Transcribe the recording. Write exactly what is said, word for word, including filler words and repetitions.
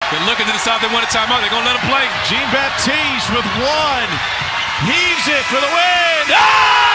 They're looking to decide they want a timeout. They're going to let him play. Jean-Baptiste with one. Heaves it for the win. Oh!